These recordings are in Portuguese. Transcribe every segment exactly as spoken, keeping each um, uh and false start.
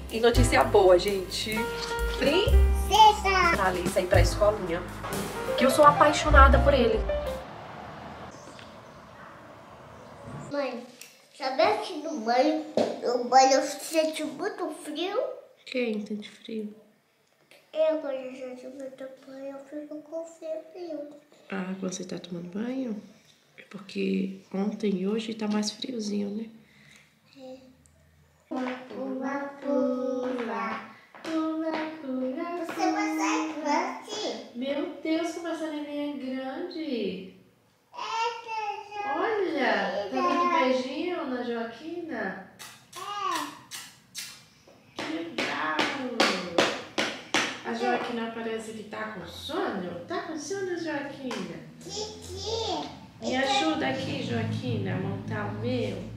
E notícia boa, gente. Princesa! Tá ali, sair pra escolinha. Que eu sou apaixonada por ele. Mãe, sabe aqui no banho? No banho eu senti muito frio. Quem sente frio? Eu, quando eu senti muito banho, eu fico com frio. Ah, quando você tá tomando banho? É porque ontem e hoje tá mais friozinho, né? É. Pula, pula, pula. Pula, pula. Você vai sair grande? Meu Deus, como essa neném é grande! É, que Olha, tá dando beijinho na Joaquina? É. Que legal! A Joaquina parece que tá com sono. Tá com sono, Joaquina? Kiki. Me ajuda aqui, Joaquina, a montar o meu.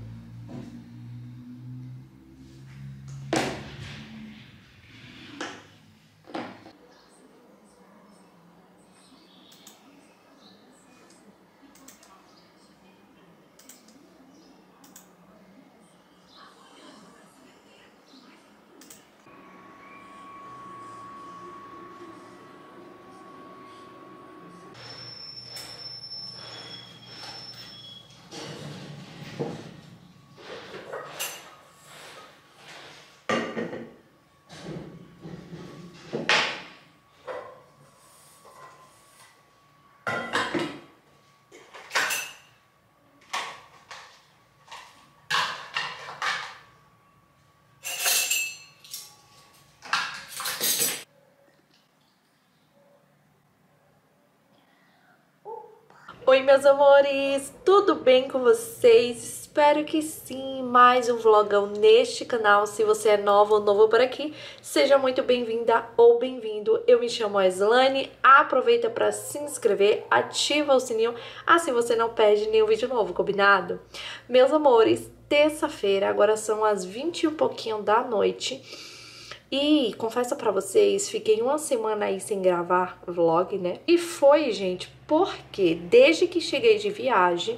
Oi, meus amores, tudo bem com vocês? Espero que sim, mais um vlogão neste canal. Se você é nova ou novo por aqui, seja muito bem-vinda ou bem-vindo. Eu me chamo Aslane, aproveita para se inscrever, ativa o sininho, assim você não perde nenhum vídeo novo, combinado? Meus amores, terça-feira, agora são as vinte e um pouquinho da noite. E confesso pra vocês, fiquei uma semana aí sem gravar vlog, né? E foi, gente, porque desde que cheguei de viagem,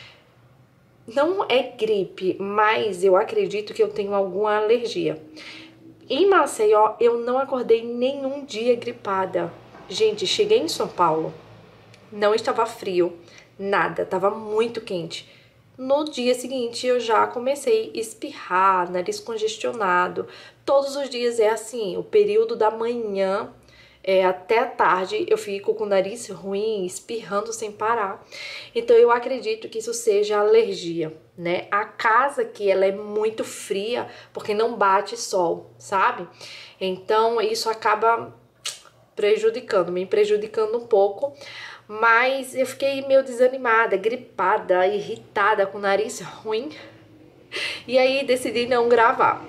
não é gripe, mas eu acredito que eu tenho alguma alergia. Em Maceió, eu não acordei nenhum dia gripada. Gente, cheguei em São Paulo, não estava frio, nada, estava muito quente. No dia seguinte eu já comecei a espirrar, nariz congestionado. Todos os dias é assim, o período da manhã é, até a tarde eu fico com o nariz ruim, espirrando sem parar. Então eu acredito que isso seja alergia, né? A casa aqui ela é muito fria porque não bate sol, sabe? Então isso acaba prejudicando, me prejudicando um pouco. Mas eu fiquei meio desanimada, gripada, irritada, com o nariz ruim. E aí decidi não gravar.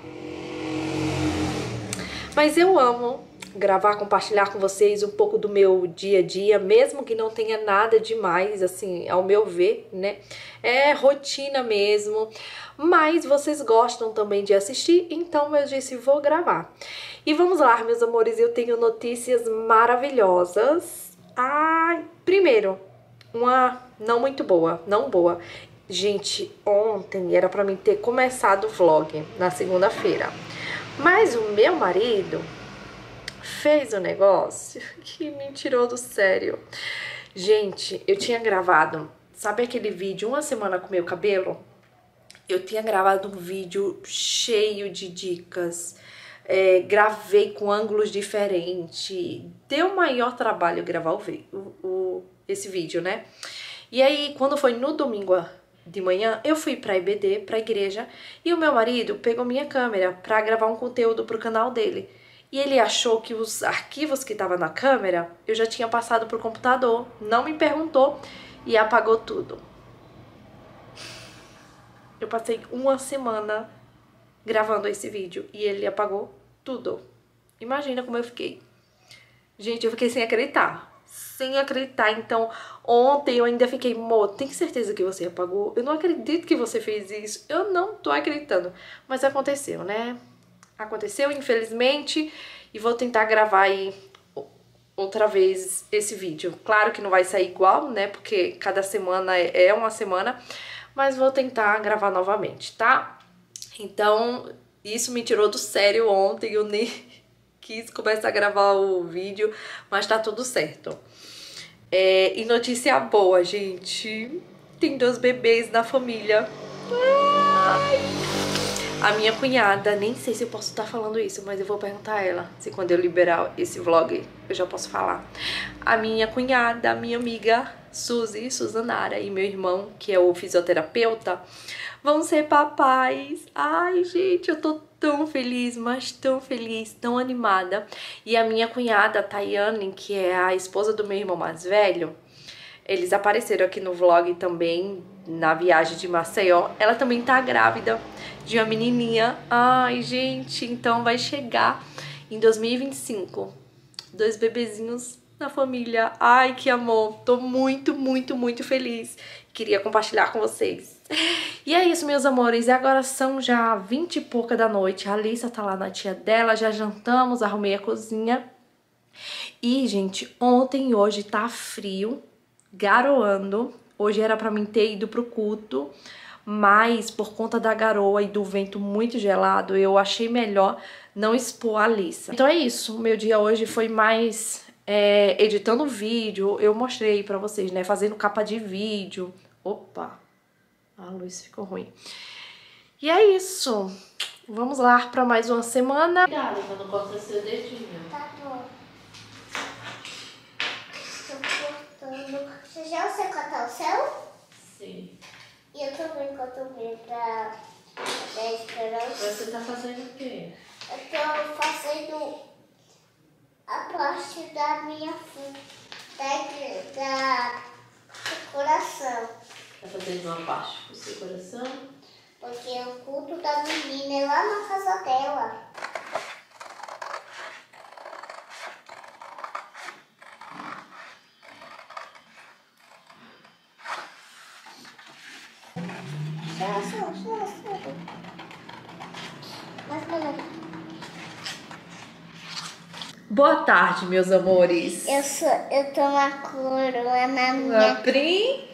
Mas eu amo gravar, compartilhar com vocês um pouco do meu dia a dia, mesmo que não tenha nada demais, assim, ao meu ver, né? É rotina mesmo. Mas vocês gostam também de assistir, então eu disse, vou gravar. E vamos lá, meus amores, eu tenho notícias maravilhosas. Ai, primeiro, uma não muito boa, não boa. Gente, ontem era pra mim ter começado o vlog na segunda-feira. Mas o meu marido fez um negócio que me tirou do sério. Gente, eu tinha gravado, sabe aquele vídeo, uma semana com meu cabelo? Eu tinha gravado um vídeo cheio de dicas. É, gravei com ângulos diferentes. Deu maior trabalho gravar o, o, o, esse vídeo, né? E aí, quando foi no domingo de manhã, eu fui pra I B D, pra igreja, e o meu marido pegou minha câmera pra gravar um conteúdo pro canal dele. E ele achou que os arquivos que estavam na câmera, eu já tinha passado pro computador. Não me perguntou e apagou tudo. Eu passei uma semana gravando esse vídeo e ele apagou tudo. Imagina como eu fiquei. Gente, eu fiquei sem acreditar. Sem acreditar. Então, ontem eu ainda fiquei, Mo, tem certeza que você apagou? Eu não acredito que você fez isso. Eu não tô acreditando. Mas aconteceu, né? Aconteceu, infelizmente. E vou tentar gravar aí outra vez esse vídeo. Claro que não vai sair igual, né? Porque cada semana é uma semana. Mas vou tentar gravar novamente, tá? Então, isso me tirou do sério ontem, eu nem quis começar a gravar o vídeo, mas tá tudo certo. É, e notícia boa, gente. Tem dois bebês na família. Ai. A minha cunhada, nem sei se eu posso estar falando isso, mas eu vou perguntar a ela se quando eu liberar esse vlog eu já posso falar. A minha cunhada, a minha amiga Suzy, Suzanara, e meu irmão, que é o fisioterapeuta, vão ser papais. Ai, gente, eu tô tão feliz, mas tão feliz, tão animada. E a minha cunhada, Tayane, que é a esposa do meu irmão mais velho, eles apareceram aqui no vlog também, na viagem de Maceió. Ela também tá grávida de uma menininha. Ai, gente, então vai chegar em dois mil e vinte e cinco. Dois bebezinhos na família. Ai, que amor. Tô muito, muito, muito feliz. Queria compartilhar com vocês. E é isso, meus amores. E agora são já vinte e pouca da noite. A Alissa tá lá na tia dela. Já jantamos, arrumei a cozinha. E, gente, ontem e hoje tá frio, garoando. Hoje era pra mim ter ido pro culto, mas por conta da garoa e do vento muito gelado, eu achei melhor não expor a Alissa. Então é isso, o meu dia hoje foi mais é, editando vídeo. Eu mostrei pra vocês, né, fazendo capa de vídeo. Opa, a luz ficou ruim. E é isso, vamos lá pra mais uma semana. Cuidado, pra não cortar seu dedinho. Tá bom. Você já sei cortar o céu? Sim. E eu também corto o meu pra dar esperança. Você tá fazendo o quê? Eu tô fazendo a parte da minha da, da coração. Tá fazendo uma parte do seu coração? Porque o culto da menina é lá na casa dela. Boa tarde, meus amores. Eu sou, eu tô uma coroa na minha A princesa.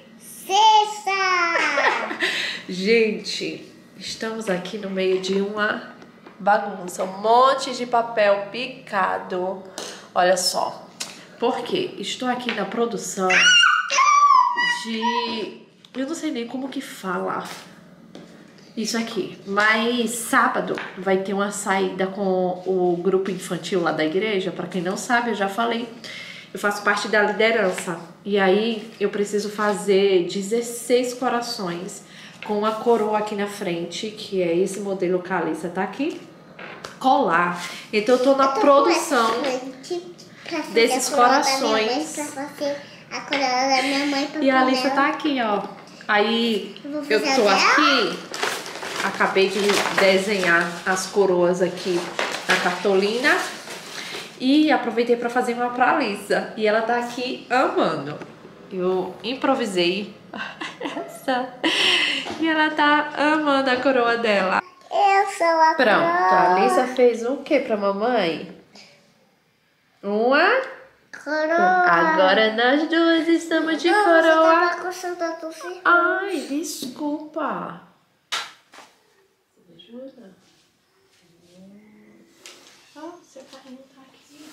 Gente, estamos aqui no meio de uma bagunça, um monte de papel picado. Olha só. Por quê? Estou aqui na produção de... eu não sei nem como que fala isso aqui, mas sábado vai ter uma saída com o grupo infantil lá da igreja. Pra quem não sabe, eu já falei, eu faço parte da liderança. E aí eu preciso fazer dezesseis corações com uma coroa aqui na frente, que é esse modelo que a Alissa tá aqui, colar. Então eu tô na eu tô produção desses corações. A coroa da minha mãe pra e a Alissa tá aqui, ó. Aí eu, eu tô aqui, acabei de desenhar as coroas aqui na cartolina e aproveitei pra fazer uma pra Alissa. E ela tá aqui amando. Eu improvisei essa e ela tá amando a coroa dela. Eu sou a Pronto, coroa. a Alissa fez o que pra mamãe? Uma coroa. Agora nós duas estamos de não, coroa. Você tá com Ai, desculpa. Você me ajuda? Ah, seu carrinho tá aqui.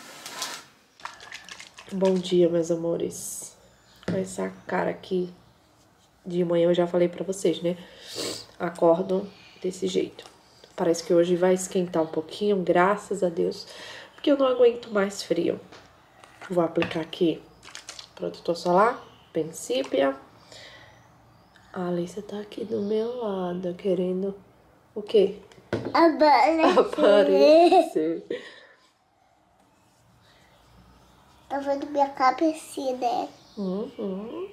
Bom dia, meus amores. Com essa cara aqui de manhã, eu já falei pra vocês, né? Acordo desse jeito. Parece que hoje vai esquentar um pouquinho, graças a Deus, porque eu não aguento mais frio. Vou aplicar aqui protetor solar, Principia. A Alissa tá aqui do meu lado, querendo o quê? Aparecer. Aparecer. Tá vendo minha cabecinha, né? Uhum.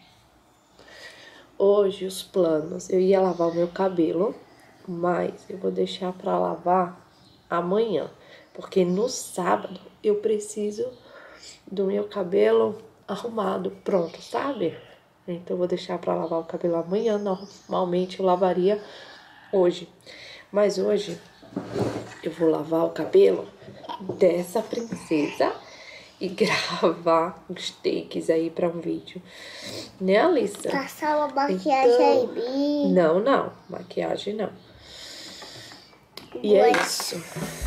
Hoje os planos, eu ia lavar o meu cabelo, mas eu vou deixar pra lavar amanhã, porque no sábado eu preciso do meu cabelo arrumado, pronto, sabe? Então eu vou deixar pra lavar o cabelo amanhã. Normalmente eu lavaria hoje, mas hoje eu vou lavar o cabelo dessa princesa e gravar os takes aí pra um vídeo, né, Alissa? Passar uma maquiagem então, em mim. Não, não, maquiagem não. E é isso.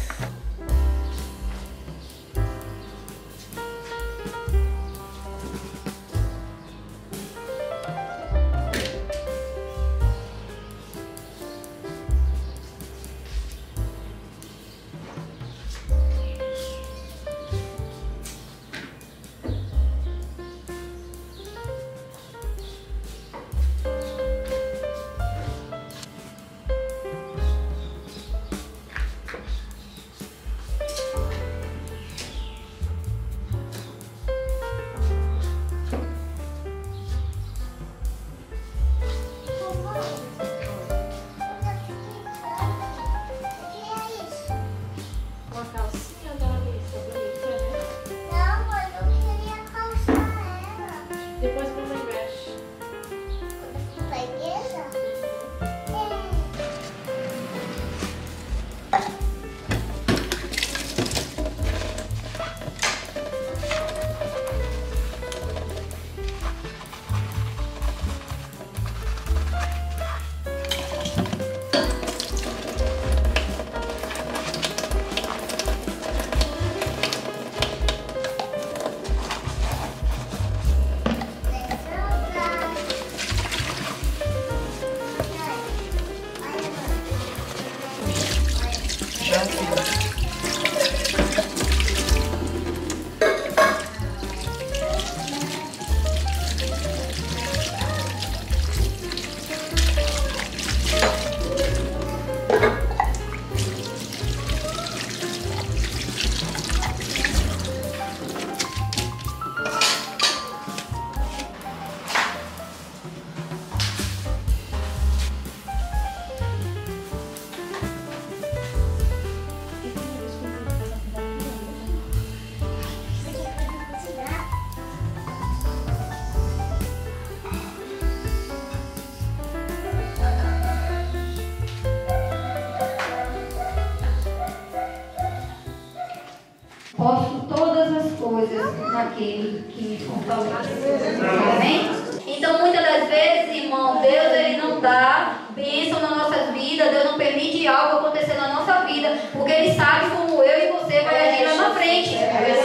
Posso todas as coisas naquele que me fortalece. Amém? Então, muitas das vezes, irmão, Deus ele não dá bênção nas nossas vidas, Deus não permite algo acontecer na nossa vida, porque Ele sabe como eu e você vai agir lá na frente. Deus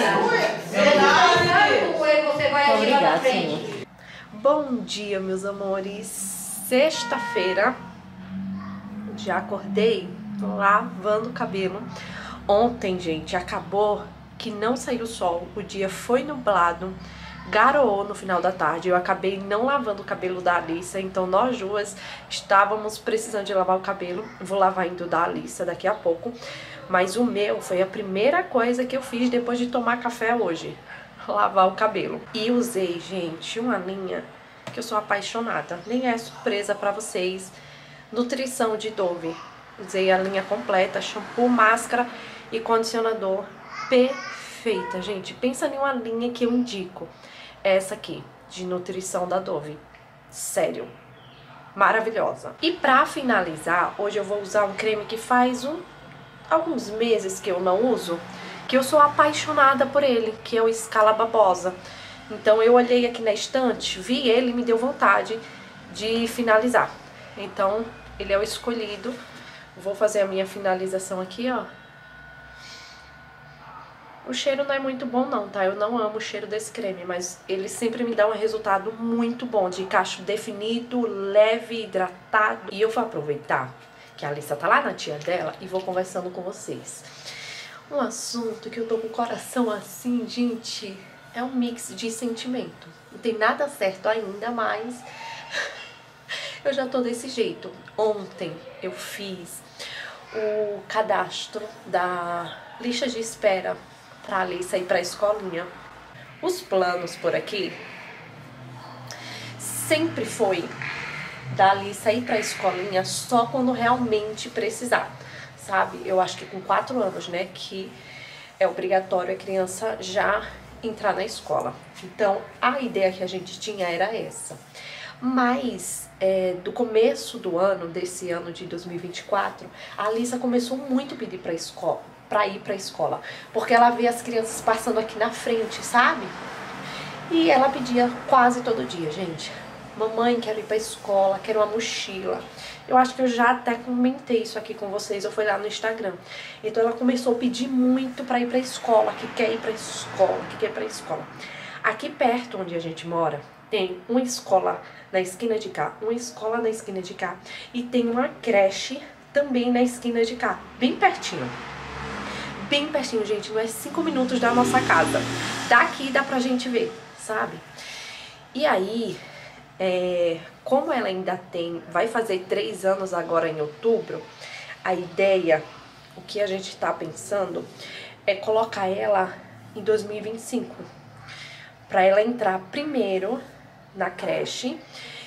sabe como eu e você vai agir lá na frente. Bom dia, meus amores. Sexta-feira, já acordei lavando o cabelo. Ontem, gente, acabou que não saiu sol, o dia foi nublado, garoou no final da tarde, eu acabei não lavando o cabelo da Alissa, então nós duas estávamos precisando de lavar o cabelo. Vou lavar indo da Alissa daqui a pouco, mas o meu foi a primeira coisa que eu fiz depois de tomar café hoje, lavar o cabelo. E usei, gente, uma linha que eu sou apaixonada, nem é surpresa pra vocês, nutrição de Dove. Usei a linha completa, shampoo, máscara e condicionador, perfeita, gente. Pensa em uma linha que eu indico, essa aqui, de nutrição da Dove, sério, maravilhosa. E pra finalizar, hoje eu vou usar um creme que faz um, alguns meses que eu não uso, que eu sou apaixonada por ele, que é o Scala Babosa. Então eu olhei aqui na estante, vi ele e me deu vontade de finalizar. Então ele é o escolhido. Vou fazer a minha finalização aqui, ó. O cheiro não é muito bom não, tá? Eu não amo o cheiro desse creme, mas ele sempre me dá um resultado muito bom, de cacho definido, leve, hidratado. E eu vou aproveitar que a Alissa tá lá na tia dela e vou conversando com vocês. Um assunto que eu tô com o coração assim, gente, é um mix de sentimento. Não tem nada certo ainda, mas eu já tô desse jeito. Ontem eu fiz o cadastro da lista de espera pra Alissa ir pra escolinha. Os planos por aqui sempre foi da Alissa ir pra escolinha só quando realmente precisar, sabe? Eu acho que com quatro anos, né, que é obrigatório a criança já entrar na escola. Então, a ideia que a gente tinha era essa. Mas, é, do começo do ano, desse ano de dois mil e vinte e quatro, a Alissa começou muito a pedir pra escola, pra ir pra escola, porque ela vê as crianças passando aqui na frente, sabe? E ela pedia quase todo dia, gente. mamãe, quero ir pra escola, quero uma mochila. Eu acho que eu já até comentei isso aqui com vocês, eu fui lá no Instagram. Então ela começou a pedir muito pra ir pra escola, que quer ir pra escola, que quer ir pra escola. Aqui perto onde a gente mora, tem uma escola na esquina de cá, uma escola na esquina de cá, e tem uma creche também na esquina de cá, bem pertinho. Bem pertinho, gente, não é cinco minutos da nossa casa. Daqui dá pra gente ver, sabe? E aí, é, como ela ainda tem, vai fazer três anos agora em outubro, a ideia, o que a gente tá pensando, é colocar ela em dois mil e vinte e cinco. Pra ela entrar primeiro na creche.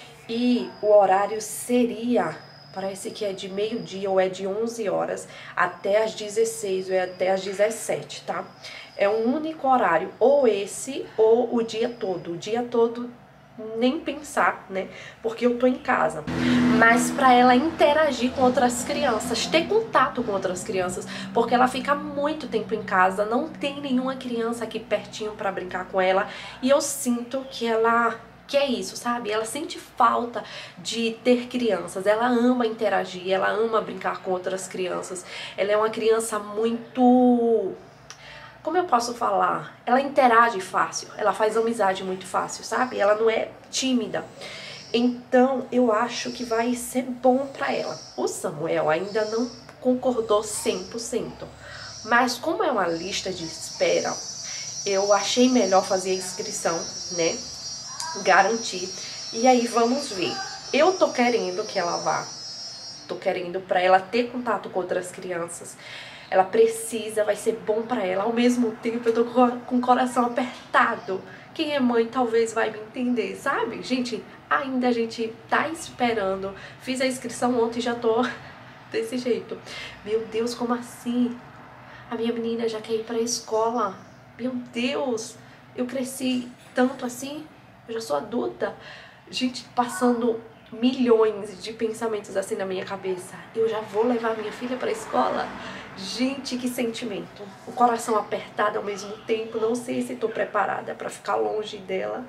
E o horário seria, parece que é de meio-dia ou é de onze horas até as dezesseis ou é até as dezessete, tá? É um único horário, ou esse ou o dia todo. O dia todo nem pensar, né? Porque eu tô em casa. Mas pra ela interagir com outras crianças, ter contato com outras crianças, porque ela fica muito tempo em casa, não tem nenhuma criança aqui pertinho pra brincar com ela. E eu sinto que ela... que é isso, sabe? Ela sente falta de ter crianças, ela ama interagir, ela ama brincar com outras crianças. Ela é uma criança muito... como eu posso falar? Ela interage fácil, ela faz amizade muito fácil, sabe? Ela não é tímida. Então, eu acho que vai ser bom pra ela. O Samuel ainda não concordou cem por cento. Mas como é uma lista de espera, eu achei melhor fazer a inscrição, né? Garantir. E aí vamos ver. Eu tô querendo que ela vá. Tô querendo pra ela ter contato com outras crianças. Ela precisa, vai ser bom pra ela. Ao mesmo tempo eu tô com o coração apertado. Quem é mãe talvez vai me entender, sabe? Gente, ainda a gente tá esperando. Fiz a inscrição ontem e já tô desse jeito. Meu Deus, como assim? A minha menina já quer ir pra escola. Meu Deus, eu cresci tanto assim. Eu já sou adulta. Gente, passando milhões de pensamentos assim na minha cabeça. Eu já vou levar minha filha pra escola? Gente, que sentimento. O coração apertado ao mesmo tempo. Não sei se tô preparada pra ficar longe dela.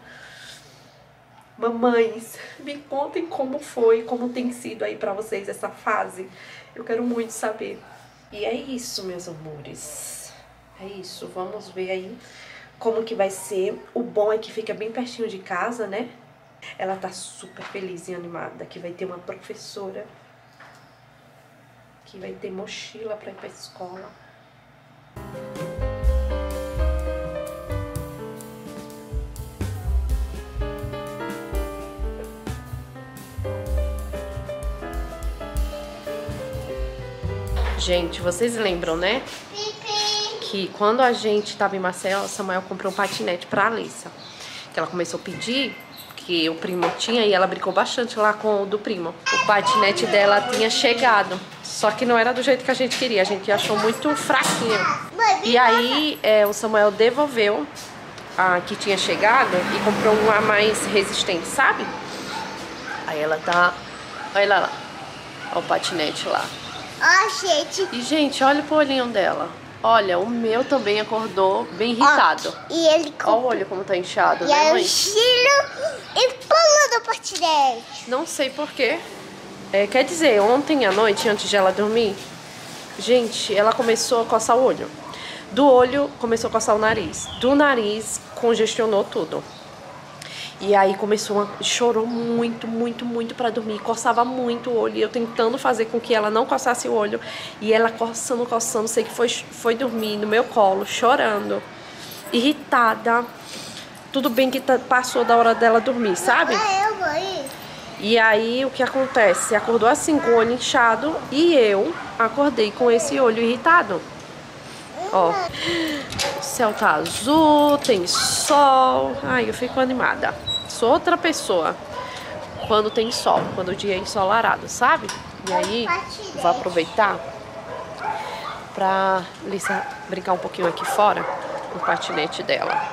Mamães, me contem como foi, como tem sido aí pra vocês essa fase. Eu quero muito saber. E é isso, meus amores. É isso. Vamos ver aí como que vai ser. O bom é que fica bem pertinho de casa, né? Ela tá super feliz e animada, que vai ter uma professora, que vai ter mochila pra ir pra escola. Gente, vocês lembram, né? Que quando a gente tava em Maceió, Samuel comprou um patinete pra Alissa. Que ela começou a pedir, que o primo tinha, e ela brincou bastante lá com o do primo. O patinete dela tinha chegado, só que não era do jeito que a gente queria. A gente achou muito fraquinho. E aí é, o Samuel devolveu a que tinha chegado e comprou uma mais resistente, sabe? Aí ela tá... Olha lá, olha o patinete lá. Ó, gente. E, gente, olha pro olhinho dela. Olha, o meu também acordou bem irritado. Ó, e ele... Olha o olho como tá inchado, e né, aí mãe? o Chilo e pulou do patinete. Não sei porquê. É, quer dizer, ontem à noite, antes de ela dormir, gente, ela começou a coçar o olho. Do olho, começou a coçar o nariz. Do nariz, congestionou tudo. E aí começou a... chorou muito, muito, muito pra dormir. Coçava muito o olho. E eu tentando fazer com que ela não coçasse o olho. E ela coçando, coçando. Sei que foi, foi dormir no meu colo, chorando. Irritada. Tudo bem que tá, passou da hora dela dormir, sabe? Ah, eu vou ir. E aí o que acontece? Acordou assim com o olho inchado. E eu acordei com esse olho irritado. Ó, o céu tá azul, tem sol. Ai, eu fico animada. Sou outra pessoa quando tem sol, quando o dia é ensolarado, sabe? E aí, vou aproveitar pra Lisa brincar um pouquinho aqui fora com o patinete dela.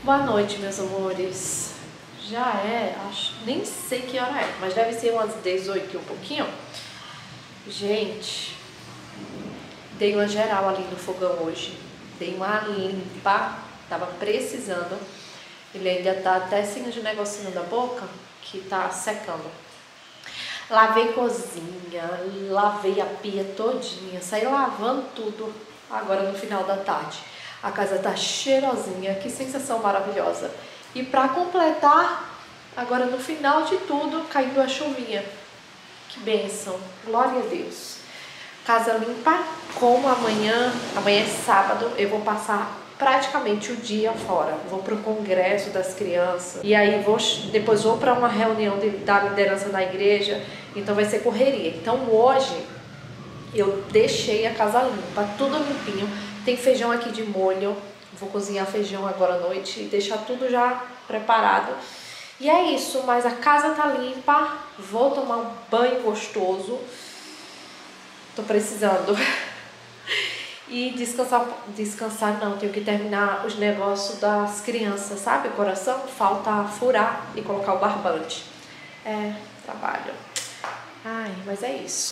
Boa noite, meus amores. Já é, acho, nem sei que hora é, mas deve ser umas dezoito e um pouquinho. Gente, dei uma geral ali no fogão hoje. Dei uma limpa, tava precisando. Ele ainda tá até sem de negocinho da boca, que tá secando. Lavei cozinha, lavei a pia todinha, saí lavando tudo agora no final da tarde. A casa tá cheirosinha, que sensação maravilhosa. E pra completar, agora no final de tudo, caindo a chuvinha. Que bênção, glória a Deus. Casa limpa, como amanhã, amanhã é sábado, eu vou passar praticamente o dia fora. Vou pro congresso das crianças e aí vou, depois vou para uma reunião de, da liderança da igreja, então vai ser correria. Então hoje eu deixei a casa limpa, tudo limpinho. Tem feijão aqui de molho, vou cozinhar feijão agora à noite e deixar tudo já preparado. E é isso, mas a casa tá limpa, vou tomar um banho gostoso, tô precisando. E descansar, descansar não, tenho que terminar os negócios das crianças, sabe? O coração falta furar e colocar o barbante. É, trabalho. Ai, mas é isso.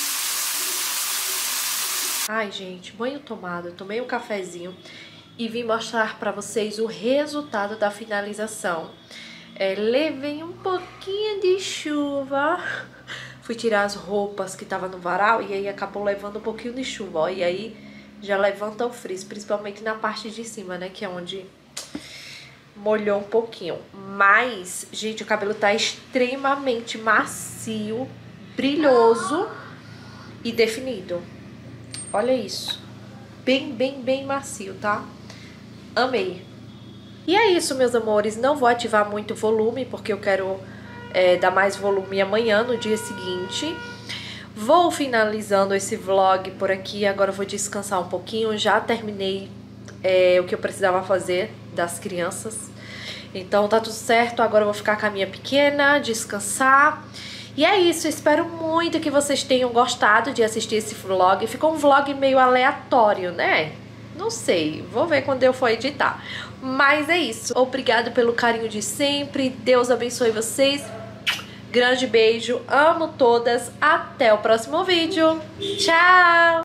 Ai, gente, banho tomado, tomei um cafezinho e vim mostrar pra vocês o resultado da finalização. É, levei um pouquinho de chuva, fui tirar as roupas que tava no varal e aí acabou levando um pouquinho de chuva, ó, e aí já levanta o frizz, principalmente na parte de cima, né, que é onde molhou um pouquinho. Mas, gente, o cabelo tá extremamente macio, brilhoso e definido. Olha isso. Bem, bem, bem macio, tá? Amei. E é isso, meus amores. Não vou ativar muito volume, porque eu quero é, dar mais volume amanhã, no dia seguinte. Vou finalizando esse vlog por aqui. Agora eu vou descansar um pouquinho. Já terminei é, o que eu precisava fazer das crianças. Então tá tudo certo. Agora eu vou ficar com a minha pequena, descansar. E é isso, espero muito que vocês tenham gostado de assistir esse vlog. Ficou um vlog meio aleatório, né? Não sei, vou ver quando eu for editar. Mas é isso, obrigado pelo carinho de sempre. Deus abençoe vocês. Grande beijo, amo todas. Até o próximo vídeo. Tchau!